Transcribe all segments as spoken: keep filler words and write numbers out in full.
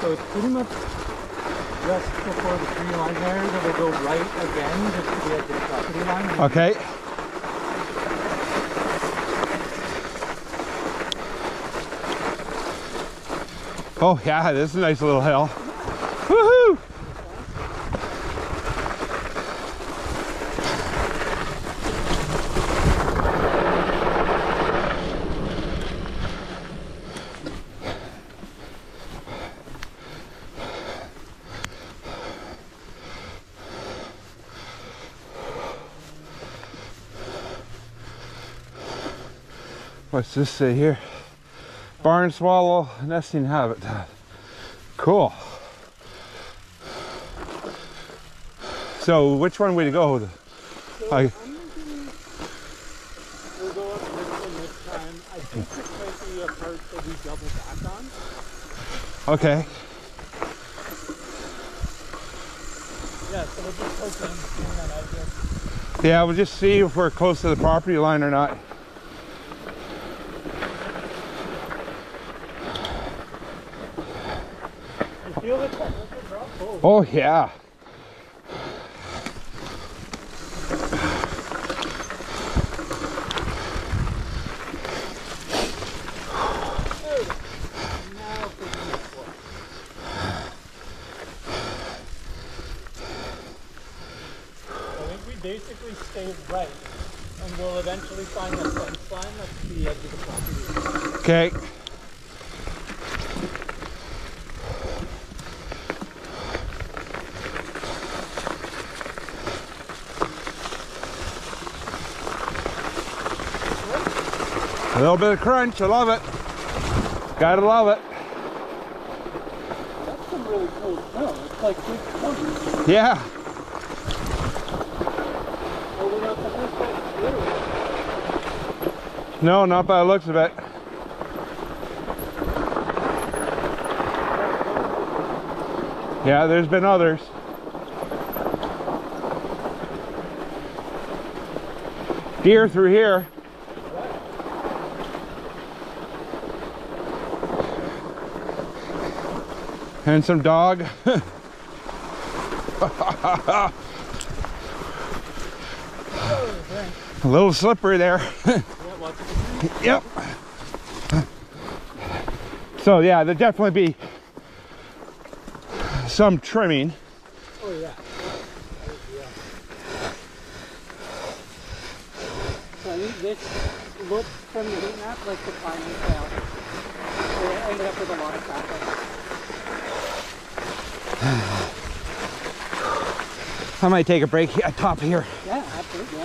so it's pretty much just before the tree line there, it'll go right again just to be at the property line. Okay. Oh yeah, this is a nice little hill. Woohoo! What's this say here? Barn swallow nesting habitat. Cool. So which one would you go with? So I, I'm thinking we'll go up this one this time. I think this might be a part that we double back on. Okay. Yeah, so we'll just poke in that out here. Yeah, we'll just see if we're close to the property line or not. Feel the temperature drop? Oh. Oh yeah. Now for the next one. I think we basically stay right and we'll eventually find the fence line that's the edge of the property. Okay. A little bit of crunch, I love it. Gotta love it. That's some really cool snow. It's like good cover. Yeah. Oh, we're not the first one. No, not by the looks of it. Yeah, there's been others. Deer through here. And some dog. A little slippery there. Yep. So yeah, there'll definitely be some trimming. Oh yeah. So I think this looks from the heat map like the climbing trail. So it ended up with a lot of traffic. I might take a break at top here. Yeah, absolutely.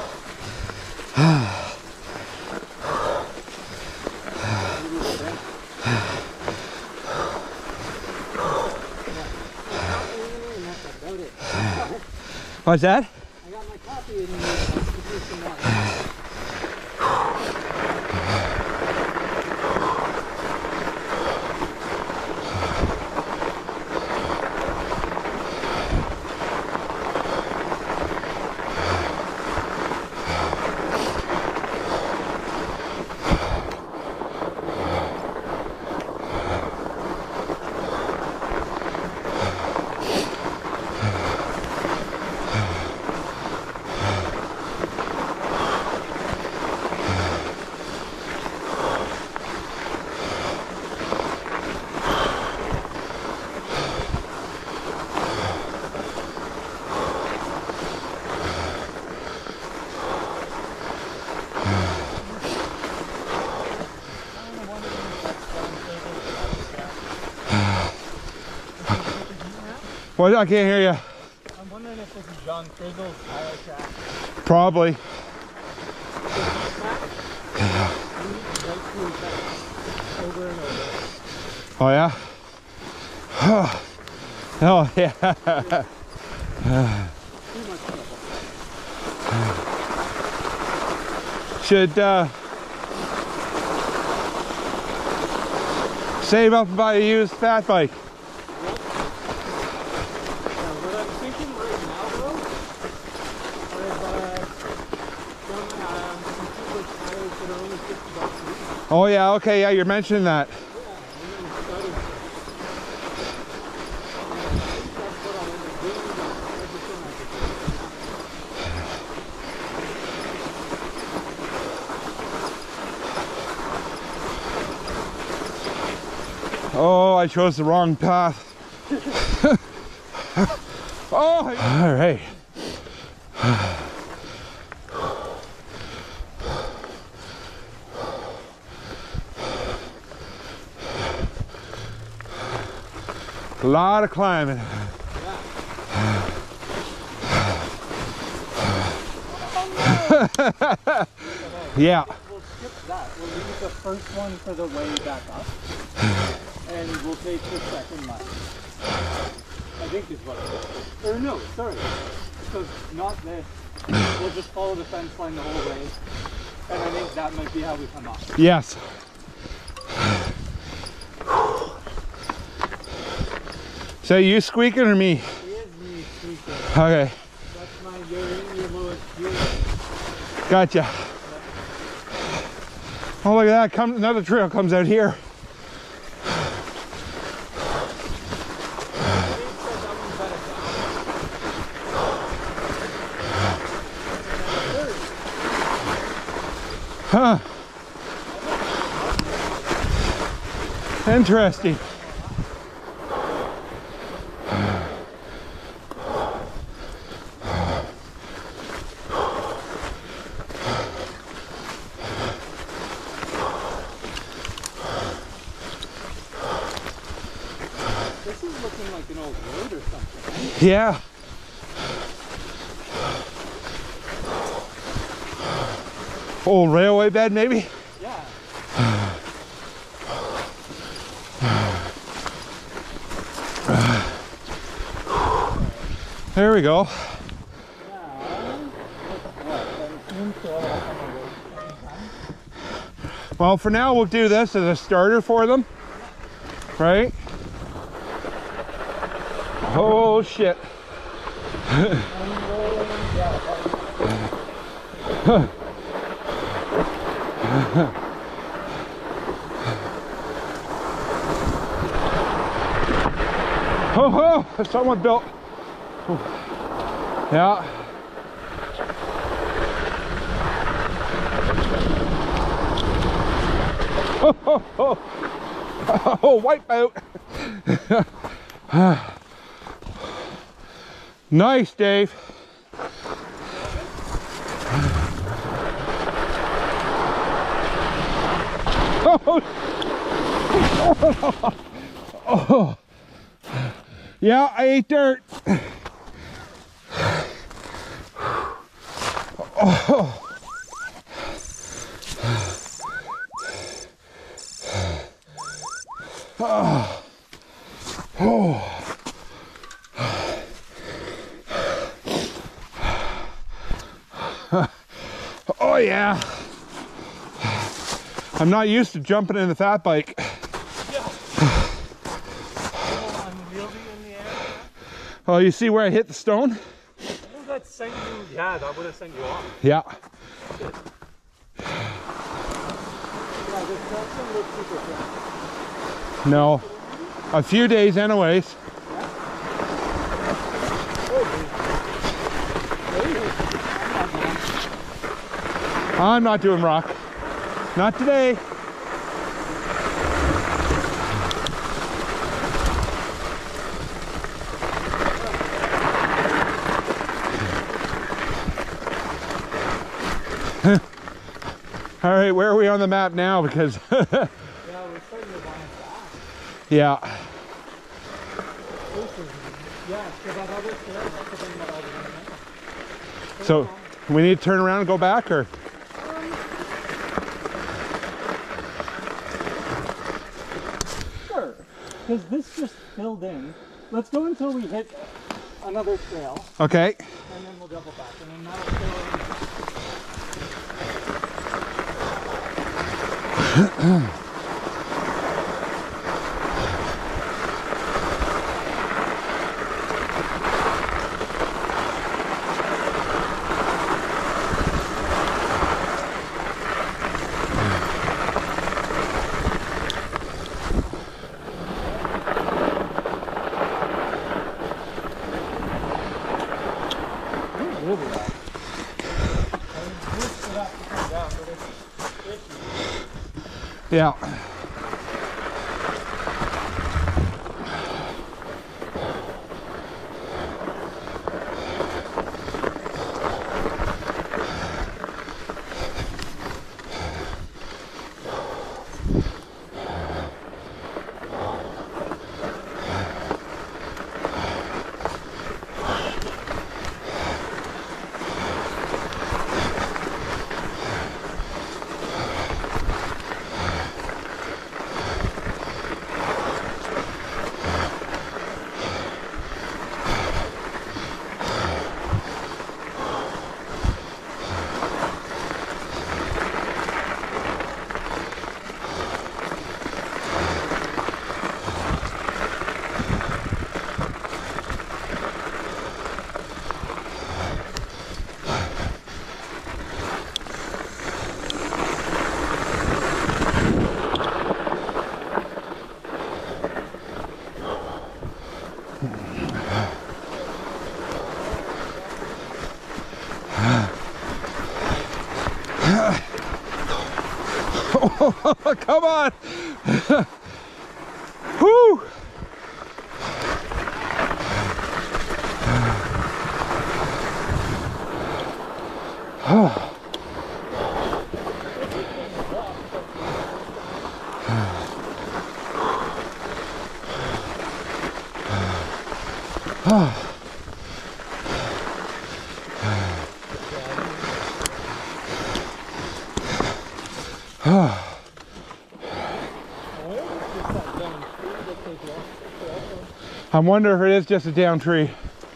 What's that? I got my coffee in here. I'll give you some more. Well, I can't hear you. I'm wondering if this is John Frizzle's tire track. Probably. Over and over. Oh yeah? Oh yeah. Too much trouble. Should uh, save up and buy a used fat bike. Oh yeah, okay, yeah, you're mentioning that. Oh, I chose the wrong path. Oh, all right. A lot of climbing. Yeah. We'll skip that. We'll leave the first one for the way back up. And we'll take the second line. I think is what it is. Or no, sorry. So not this. We'll just follow the fence line the whole way. And I think that might be how we come up. Yes. So you squeaking or me? It is me squeaking. Okay. That's my your, your lowest gear. Gotcha. Oh, look at that. Come, another trail comes out here. Huh. Interesting. This is looking like an old road or something, right? Yeah. Old railway bed, maybe? Yeah. There we go. Well, for now, we'll do this as a starter for them, right? Oh, shit. Oh, oh, someone built. Yeah. Oh, oh, oh. Oh, wipe out. Nice, Dave. Oh, oh. Yeah, I ate dirt. Oh. Oh. Oh. Oh yeah. I'm not used to jumping in the fat bike. Oh, you see where I hit the stone? I think that sent you, yeah, that would have sent you off. Yeah. Yeah, this doesn't look super fun. No. A few days anyways. I'm not doing rock. Not today. All right, where are we on the map now? Because yeah, we're starting to run fast. Yeah. This is, yeah, so that other trail, that's the thing that I was in. So we need to turn around and go back, or? Um, sure, because this just filled in. Let's go until we hit another trail. Okay. And then we'll double back, and then that'll fill in. Yeah. Come on! Whoo! I wonder if it is just a down tree.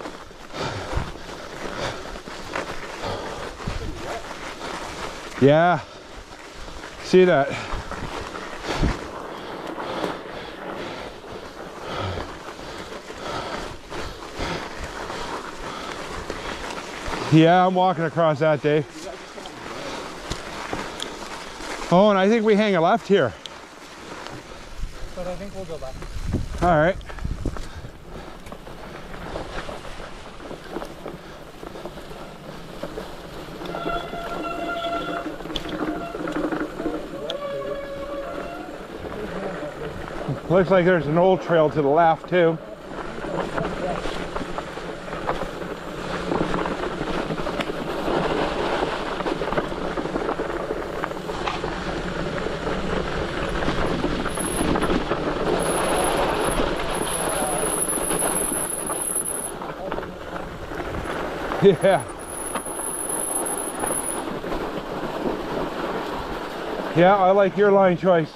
Yeah, see that? Yeah, I'm walking across that, Dave. Oh, and I think we hang a left here. But I think we'll go back. All right. Looks like there's an old trail to the left too. Yeah. Yeah, I like your line choice.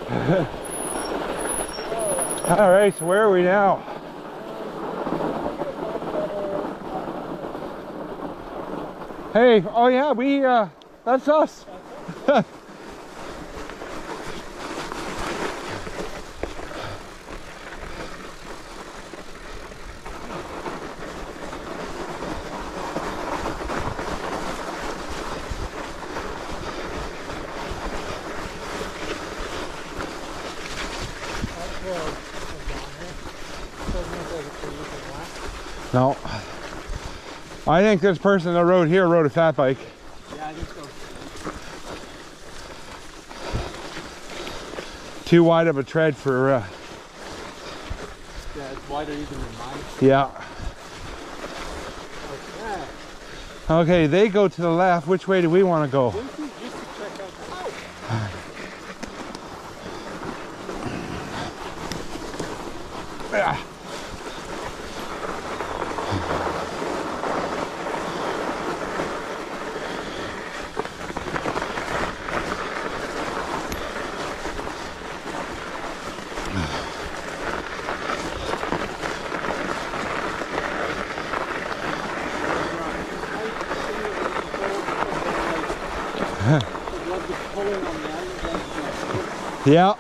All right, so where are we now? Hey, oh yeah, we, uh, that's us. No. I think this person that rode here rode a fat bike. Yeah, I think so. Too wide of a tread for, uh... Yeah, it's wider even than mine. yeah. Okay. Okay, they go to the left. Which way do we want to go? Just to check out. Oh. Yeah. Yeah.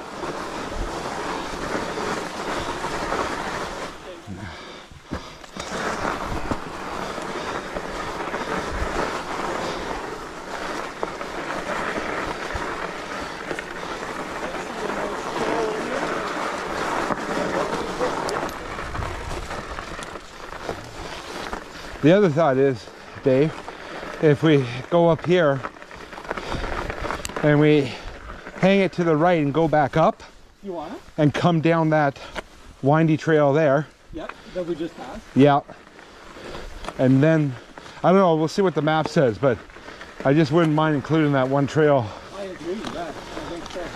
The other thought is, Dave, if we go up here and we hang it to the right and go back up, you want it? And come down that windy trail there. Yep, that we just passed. Yeah. And then, I don't know, we'll see what the map says, but I just wouldn't mind including that one trail. I agree with that. I think so.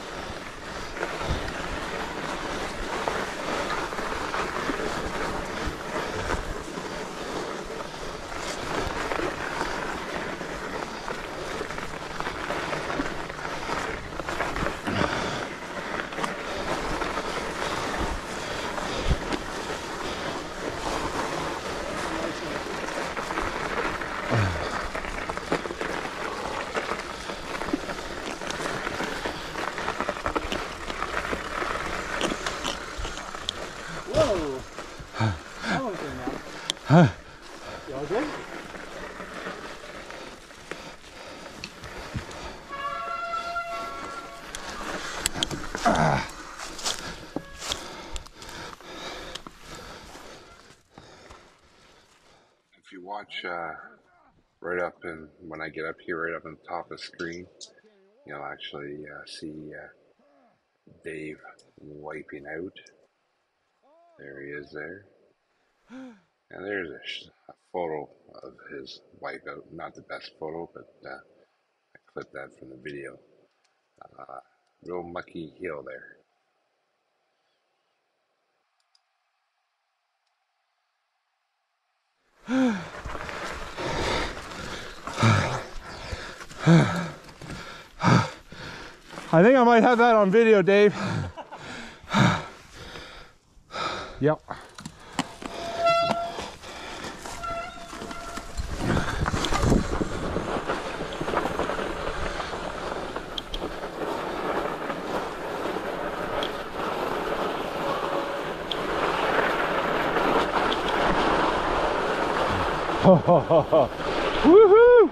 Whoa! That one's in now. Huh? You all good? Ah. If you watch uh, right up and when I get up here, right up on the top of the screen, you'll actually uh, see uh, Dave wiping out. There he is there. And there's a, sh a photo of his wipe out. Not the best photo, but uh, I clipped that from the video. Uh, real mucky hill there. I think I might have that on video, Dave. Yep. Woohoo!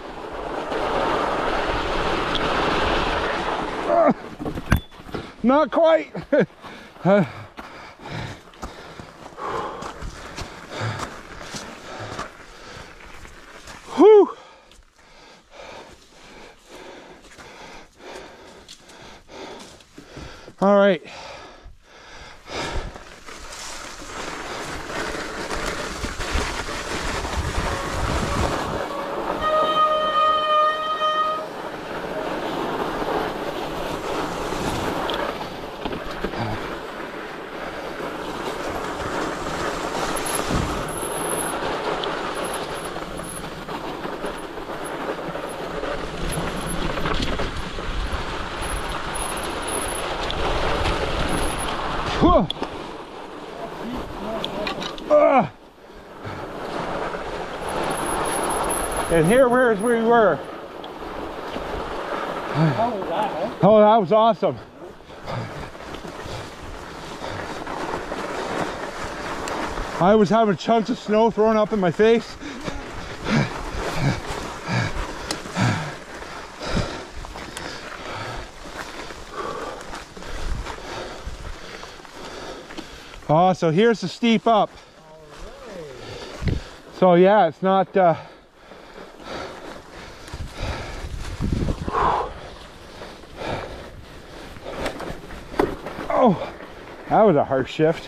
Uh, not quite. uh, whew. All right. Uh, and here, where's where we were. How was that, huh? Oh, that was awesome. I was having chunks of snow thrown up in my face. Oh, so here's the steep up. Alright. So yeah, it's not uh oh, that was a hard shift.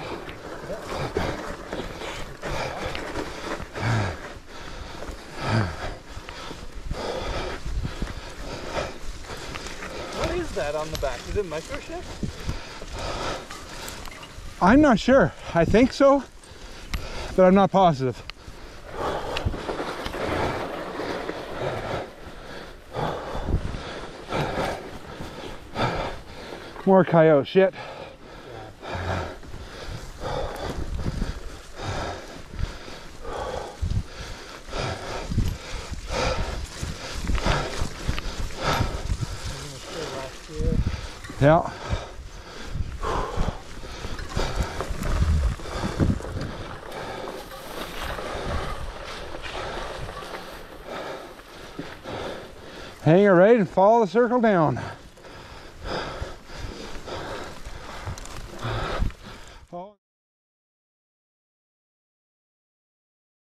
What is that on the back? Is it micro shift? I'm not sure. I think so, but I'm not positive. More coyote shit. Yeah. Hang it right and follow the circle down.